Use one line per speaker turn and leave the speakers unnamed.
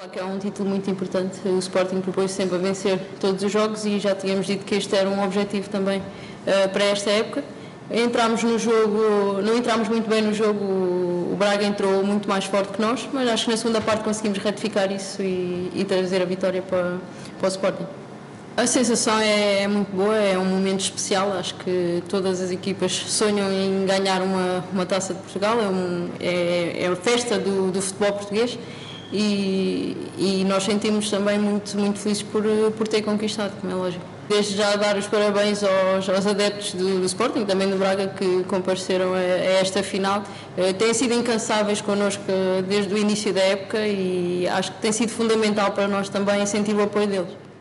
Claro que é um título muito importante. O Sporting propôs sempre a vencer todos os jogos e já tínhamos dito que este era um objetivo também para esta época. Entramos no jogo, não entramos muito bem no jogo, o Braga entrou muito mais forte que nós, mas acho que na segunda parte conseguimos retificar isso e trazer a vitória para o Sporting. A sensação é muito boa, é um momento especial, acho que todas as equipas sonham em ganhar uma Taça de Portugal, é a festa do futebol português e nós sentimos também muito felizes por ter conquistado, como é lógico. Desde já dar os parabéns aos adeptos do Sporting, também do Braga, que compareceram a esta final. Têm sido incansáveis connosco desde o início da época e acho que tem sido fundamental para nós também sentir o apoio deles.